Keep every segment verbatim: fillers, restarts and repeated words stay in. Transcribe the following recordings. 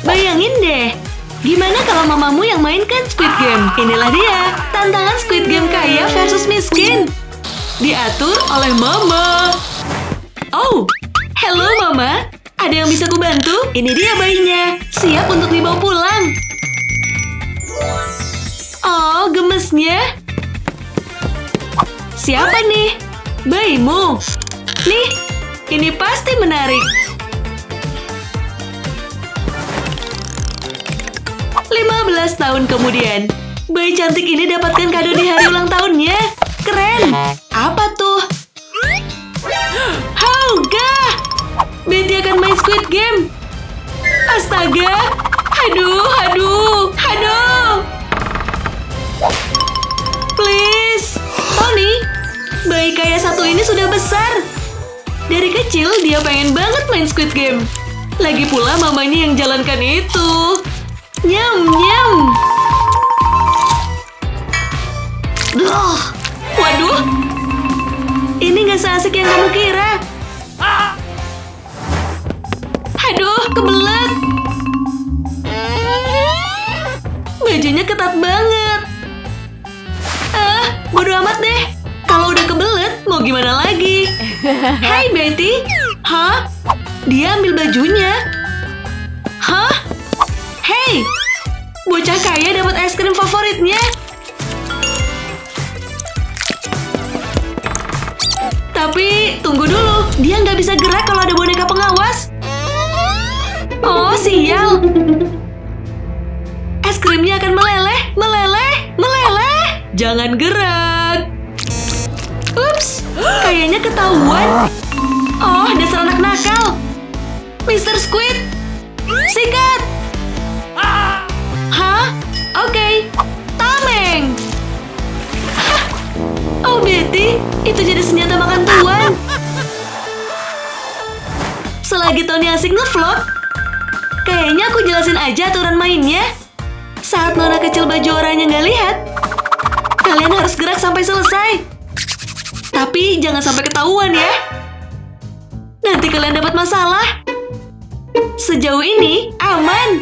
Bayangin deh, gimana kalau mamamu yang mainkan Squid Game? Inilah dia, tantangan Squid Game kaya versus miskin. Diatur oleh mama. Oh, hello mama. Ada yang bisa kubantu? Ini dia bayinya, siap untuk dibawa pulang. Oh, gemesnya. Siapa nih? Bayimu. Nih, ini pasti menarik. lima belas tahun kemudian, bayi cantik ini dapatkan kado di hari ulang tahunnya. Keren! Apa tuh? Hauga! Betty akan main Squid Game. Astaga! Aduh, aduh, aduh! Please! Tony, bayi kaya satu ini sudah besar. Dari kecil dia pengen banget main Squid Game. Lagi pula mamanya yang jalankan itu. Nyam, nyam! Duh! Waduh! Ini gak seasik yang kamu kira. Aduh, kebelet. Bajunya ketat banget. Ah, bodo amat deh. Kalau udah kebelet, mau gimana lagi? Hai, Betty. Hah? Dia ambil bajunya. Hah? Hei! Bocah kaya dapat es krim favoritnya. Tapi, tunggu dulu. Dia nggak bisa gerak kalau ada boneka pengawas. Oh, sial. Es krimnya akan meleleh, meleleh, meleleh. Jangan gerak. Ups, kayaknya ketahuan. Oh, dasar anak nakal. Mister Squid, sikat. Hah? Oke, okay. Tameng. Hah. Oh, Betty, itu jadi senjata makan tuan. Selagi Tony asik ngevlog, kayaknya aku jelasin aja aturan mainnya. Saat nona kecil baju oranye nggak lihat, kalian harus gerak sampai selesai. Tapi jangan sampai ketahuan ya. Nanti kalian dapat masalah. Sejauh ini aman.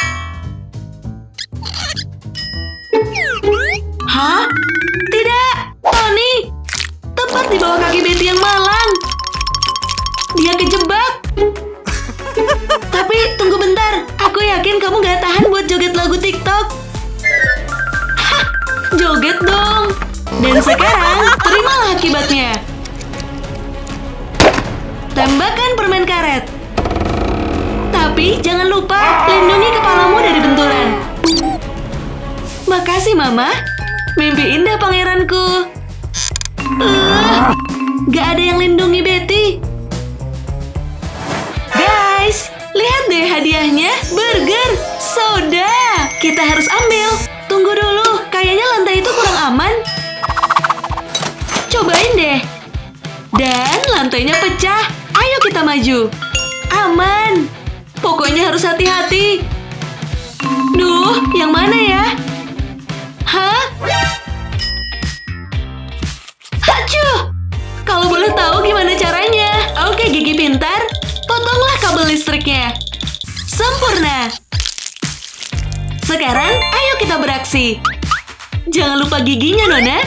Hah? Tidak, Tony. Tepat di bawah kaki Betty yang malang. Dia kejebak. Tapi tunggu bentar. Aku yakin kamu gak tahan buat joget lagu TikTok. Hah, joget dong. Dan sekarang, terimalah akibatnya. Tembakan permen karet. Tapi jangan lupa lindungi kepalamu dari benturan. Makasih, Mama. Mimpi indah, pangeranku. Uh, gak ada yang lindungi Betty. Guys, lihat deh hadiahnya. Burger, soda. Kita harus ambil. Tunggu dulu, kayaknya lantai itu kurang aman. Cobain deh. Dan lantainya pecah. Ayo kita maju. Aman. Pokoknya harus hati-hati. Duh, yang mana ya? Hah? Hacuh! Kalau boleh tahu gimana caranya? Oke, gigi pintar. Potonglah kabel listriknya. Sempurna. Sekarang, ayo kita beraksi. Jangan lupa giginya, Nona.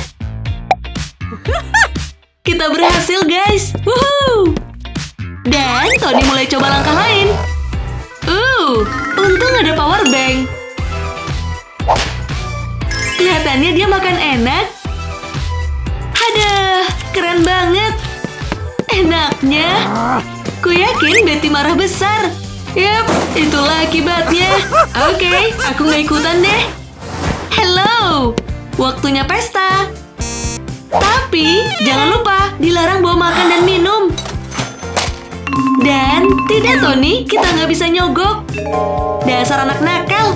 Kita berhasil, guys. Woohoo! Dan Tony mulai coba langkah lain. Uh, untung ada power bank. Kelihatannya dia makan enak. Aduh, keren banget. Enaknya. Ku yakin Betty marah besar. Yap, itulah akibatnya. Oke, okay, aku nggak ikutan deh. Hello, waktunya pesta. Tapi, jangan lupa dilarang bawa makan dan minum. Dan, tidak Tony, kita nggak bisa nyogok. Dasar anak nakal.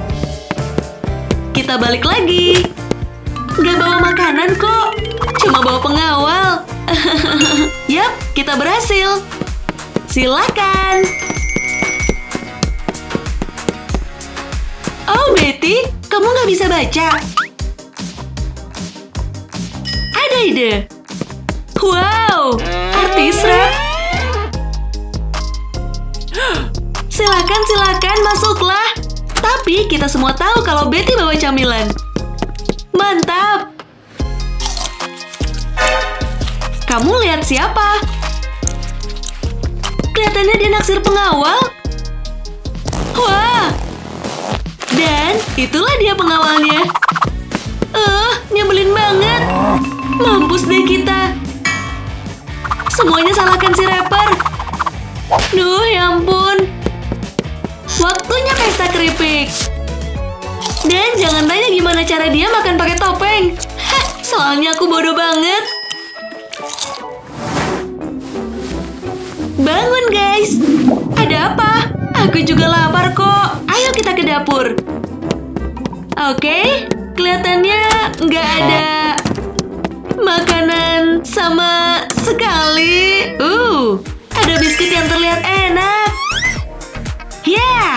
Kita balik lagi. Nggak bawa makanan kok. Cuma bawa pengawal. Yap, kita berhasil. Silakan. Oh, Betty, kamu nggak bisa baca? Ada ide. Wow, artis rap. Silakan, silakan, masuklah. Tapi kita semua tahu kalau Betty bawa camilan. Mantap. Kamu lihat siapa? Kelihatannya dia naksir pengawal. Wah. Dan itulah dia pengawalnya. Eh, uh, nyebelin banget. Mampus deh kita. Semuanya salahkan si rapper. Duh, ya ampun. Waktunya pesta keripik. Dan jangan tanya gimana cara dia makan pakai topeng. Hah, soalnya aku bodoh banget. Bangun guys. Ada apa? Aku juga lapar kok. Ayo kita ke dapur. Oke, kelihatannya nggak ada makanan sama sekali. Uh, ada biskuit yang terlihat enak. Ya. Yeah.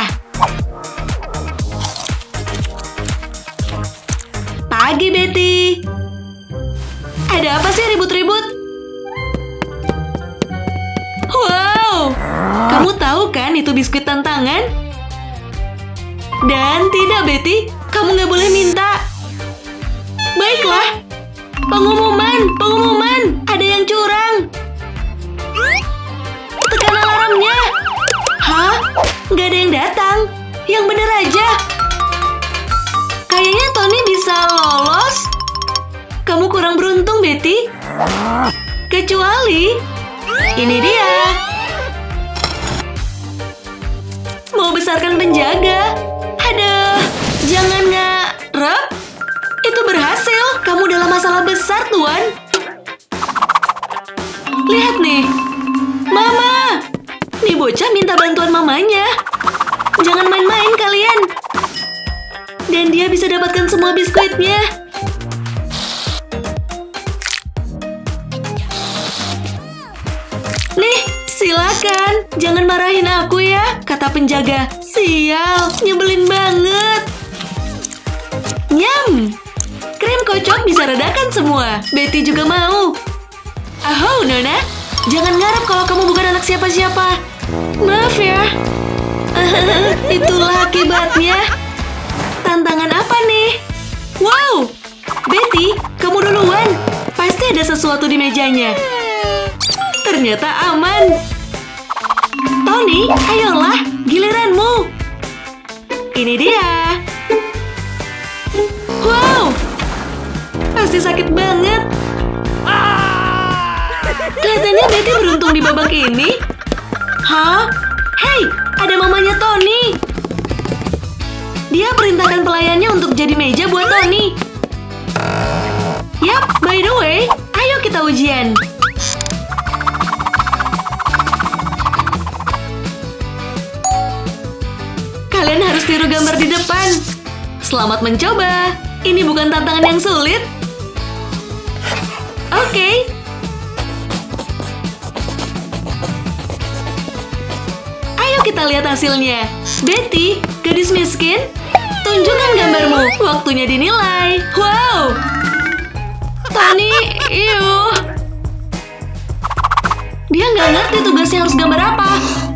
Pagi, Betty. Ada apa sih ribut-ribut? Wow, kamu tahu kan itu biskuit tantangan? Dan tidak, Betty, kamu nggak boleh minta. Baiklah. Pengumuman, pengumuman, ada yang curang. Tekan alarmnya. Hah? Nggak ada yang datang. Yang bener aja. Kayaknya Tony bisa lolos. Kamu kurang beruntung, Betty. Kecuali ini dia. Mau besarkan penjaga. Aduh, jangan ngarep. Itu berhasil. Kamu dalam masalah besar, Tuan. Lihat nih. Mama. Nih bocah minta bantuan mamanya. Jangan main-main kalian. Dan dia bisa dapatkan semua biskuitnya. Nih, silakan. Jangan marahin aku ya, kata penjaga. Sial, nyebelin banget. Nyam. Krim kocok bisa redakan semua. Betty juga mau. Aho, Nona. Jangan ngarep kalau kamu bukan anak siapa-siapa. Maaf ya. Itulah akibatnya. Tantangan apa nih? Wow. Betty, kamu duluan. Pasti ada sesuatu di mejanya. Ternyata aman. Tony, ayolah. Giliranmu. Ini dia. Wow. Pasti sakit banget. Kelihatannya Betty beruntung di babak ini. Hah? Hei, ada mamanya Tony. Dia perintahkan pelayannya untuk jadi meja buat Tony. Yap, by the way, ayo kita ujian. Kalian harus tiru gambar di depan. Selamat mencoba. Ini bukan tantangan yang sulit. Oke. Okay. Ayo kita lihat hasilnya. Betty, gadis miskin, tunjukkan gambarmu. Waktunya dinilai. Wow. Tony, iuh. Dia nggak ngerti tugasnya harus gambar apa.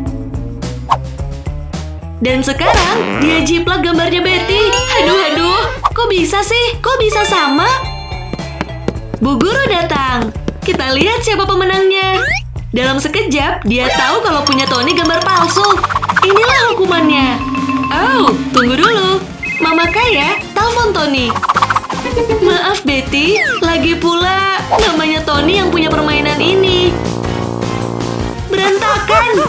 Dan sekarang dia jiplak gambarnya Betty. Aduh, aduh. Kok bisa sih? Kok bisa sama? Bu Guru datang. Kita lihat siapa pemenangnya. Dalam sekejap, dia tahu kalau punya Tony gambar palsu. Inilah hukumannya. Oh, tunggu dulu. Mama Kaya, telepon Tony. Maaf Betty, lagi pula namanya Tony yang punya permainan ini. Berantakan.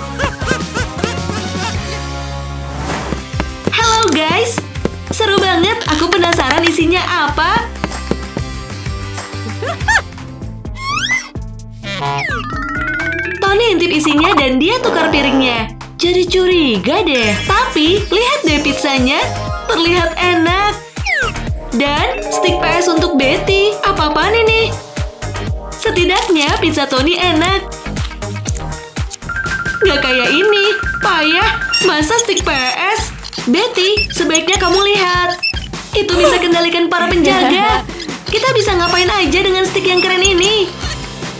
Halo guys. Seru banget, aku penasaran isinya apa. Tony intip isinya dan dia tukar piringnya. Jadi curiga deh. Tapi, lihat deh pizzanya. Terlihat enak. Dan stick P S untuk Betty. Apa-apaan ini? Setidaknya pizza Tony enak. Gak kayak ini. Payah. Masa stick P S? Betty, sebaiknya kamu lihat. Itu bisa kendalikan para penjaga. Kita bisa ngapain aja dengan stick yang keren ini.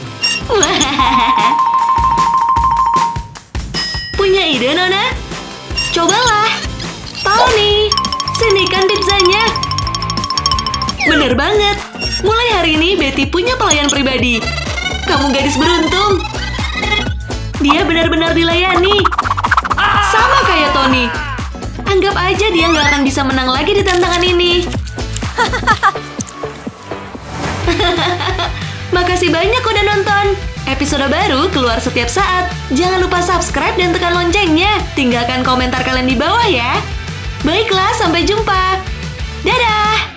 Punya ide, Nona? Cobalah. Tony, sinikan pizzanya. Bener banget. Mulai hari ini Betty punya pelayan pribadi. Kamu gadis beruntung. Dia benar-benar dilayani. Sama kayak Tony. Anggap aja dia nggak akan bisa menang lagi di tantangan ini. Makasih banyak udah nonton. Episode baru keluar setiap saat. Jangan lupa subscribe dan tekan loncengnya. Tinggalkan komentar kalian di bawah ya. Baiklah, sampai jumpa. Dadah!